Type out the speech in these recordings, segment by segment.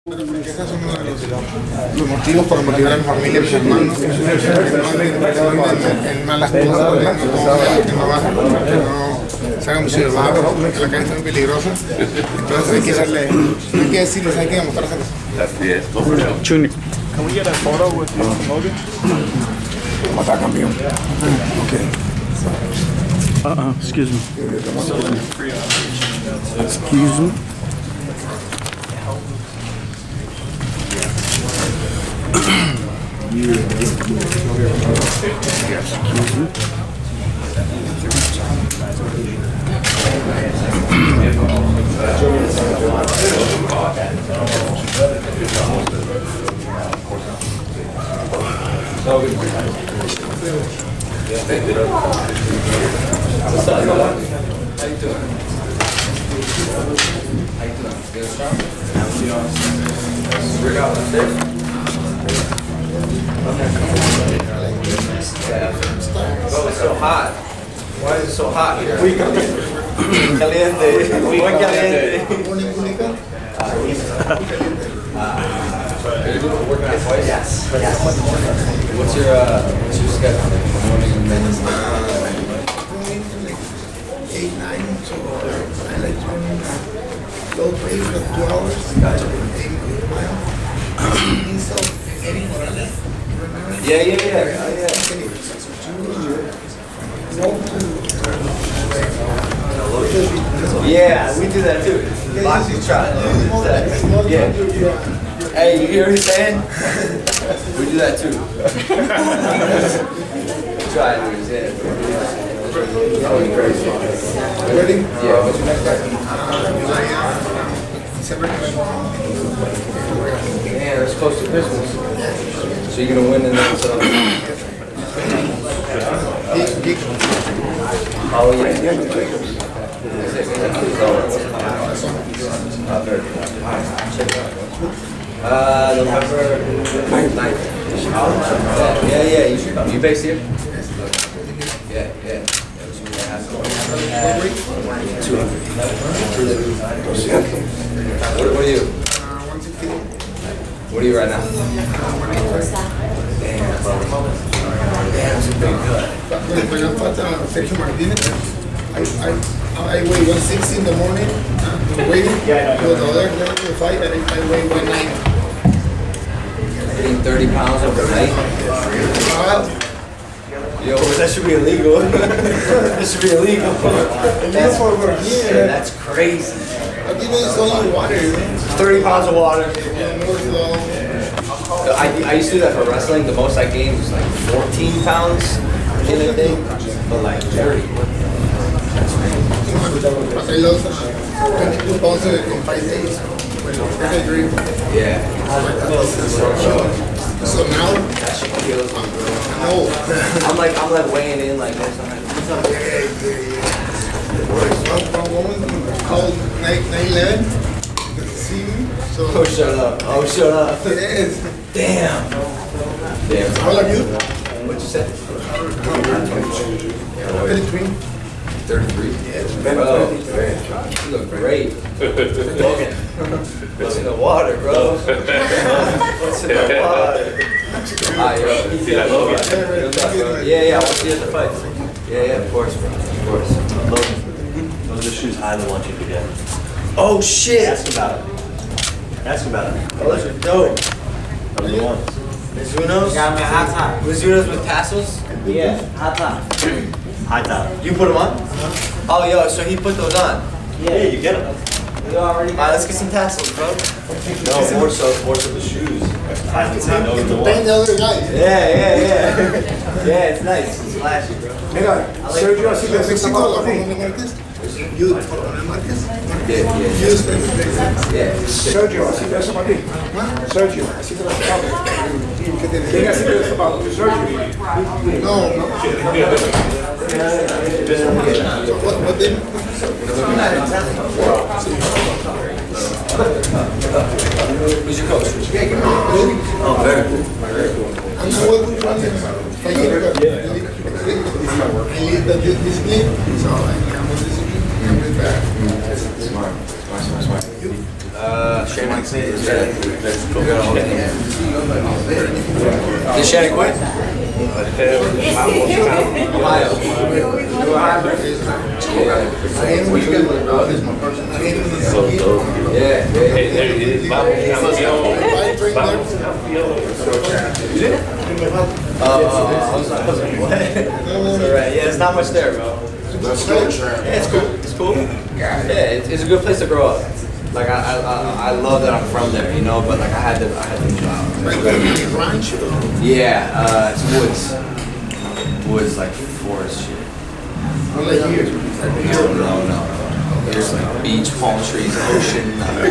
Porque ese es uno de los motivos para motivar a mi familia, a mis hermanos, que no en malas cosas, que no se haga mucho de vago, que la calle está muy peligrosa. Entonces hay que decirles, hay que demostrárselos. Así es. Junior, can we get a photo with you and Logan? ¿Cómo está, campeón? Okay. Excuse me. Excuse me. Oh, it's so hot. Why is it so hot here? Muy caliente. Caliente. Muy caliente. Are you working out twice? Yes. What's your schedule? Morning and then 8, 9, so I like to go play for 2 hours. Gotcha. 8 miles. Yeah. Yeah, we do that too. Boxing try. Yeah. Hey, you hear what he's saying? We do that too. Try it, yeah. That was crazy. Ready? Yeah, what's your next fight? Man, that's close to Christmas. So you're gonna win in that. Oh yeah. November 9th. Yeah. You should come. You based here? Yeah. What are you? 160. What are you right now? That's a big cut. I weigh 160 in the morning. Waiting. The other fight, I weigh 190. Getting 30 pounds overnight. Yo, that should be illegal. That should be illegal. That's crazy. 30 pounds of water. I used to do that for wrestling. The most I gained was like 14 pounds in a day, but like 30. That's crazy. I lost 22 pounds in 5 days. Yeah. So now, That shit kills me, bro. no. I'm like weighing in like this. I'm like, what's up? One woman called 9/11 to see me. So Oh, shut up. it is. Damn. How old are you? What'd you say? 33. 33. Bro, you look great. What's in the water, bro? What's in the water? Hi, yo. Yeah, I want to see you at the fight. Yeah, of course, bro. Of course. Logan, those are the shoes Hyla wants you to get. Oh, shit. Ask about it. Ask about it. Those are dope. Those are the ones. Mizuno's? Got me a hot top. Mizuno's with tassels? Yeah, hot top. High top. You put them on? Oh, yo, so he put those on. Yeah, you get them. You already Alright, let's get some tassels, bro. No, more so the shoes. I would say those are the Paying ones. the other guys. Yeah. Yeah, it's nice. It's flashy, bro. Mira, Sergio, así que México, la Coronel Márquez. You, Coronel Márquez. Yeah. Yeah. Sergio, así te hace para ti. Sergio, así te lo hace para ti. ¿Quién así te lo hace para ti? Sergio. No. What then? Who's your coach? Oh, very cool. I'm not working on it. I lead the discipline, so I'm with discipline. I'm with that. Smart. You? Shane Mike Did Shannon quit? Ohio. Yeah, it's not much there, bro. Let's go, champ. Yeah, it's cool. It's cool. Yeah, it's a good place to grow up. Like I love that I'm from there, you know. But like I had to yeah, it's woods like forest shit. No. There's like beach, palm trees, ocean.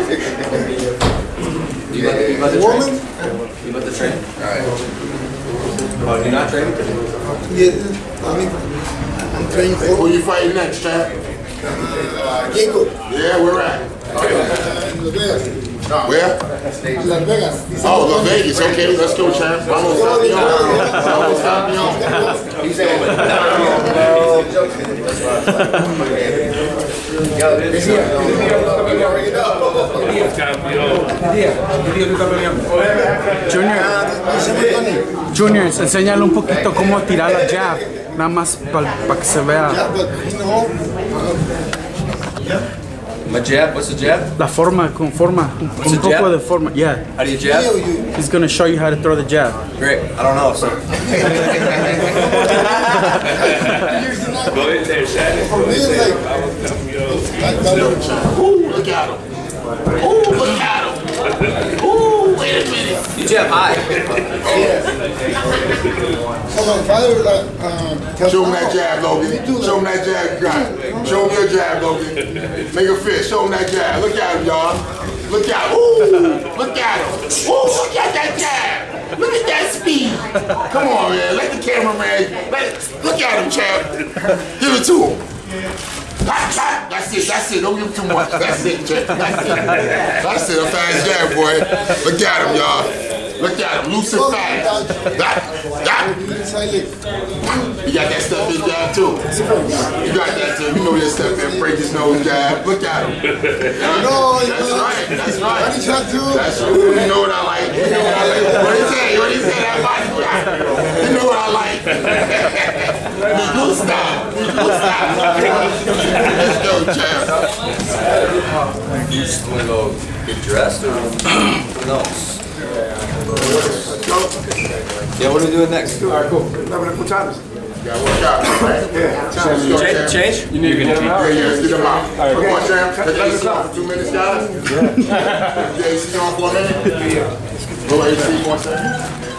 You about to train? You about to train? Alright. Oh, do you not train? Yeah, I'm training for. Who you fighting next, champ? Jacob. Yeah, where at? In Las Vegas. Where? Las Vegas. Oh, Las Vegas. Okay, let's go, champ. Vamos, campeón. Vamos, campeón. Junior, enséñale un poquito cómo tirar la jab, nada más para que se vea. My jab? What's the jab? La forma, con forma, un poco jab? de forma, yeah. How do you jab? He's gonna show you how to throw the jab. Great. I don't know, so. Go in there, Shannon. Go in there. Ooh, look at him. Ooh, look at him. Ooh, wait a minute. You jab high. Show him that jab, Logan. Show him that jab you got. Show him your jab, Logan. Make a fist. Show him that jab. Look at him, y'all. Look at him. Ooh, look at him. Ooh, look at that jab. Look at that speed. Come on, man. Let the cameraman. Look at him, champ. Give it to him. That's it. Don't give him too much. That's it, champ. That's it. A fast jab, boy. Look at him, y'all. Look at him. Loose and fast. You got that step in jab, too. You got that, too. You know your step in. Break his nose jab. Look at him. That's right. That's right. That's right. You know what I like. You know what I like. What he say? That body jab. You know what I like. Loose style. Let's go, champ. You just want to go get dressed or who knows? Yeah, what are we doing next? All right, cool. What time is it? Yeah, work out. Yeah. Change? You're gonna Yeah, let's get them out. Come on, champ. Take AC off for 2 minutes, guys. Yeah. AC on for a minute? Go AC 1 second.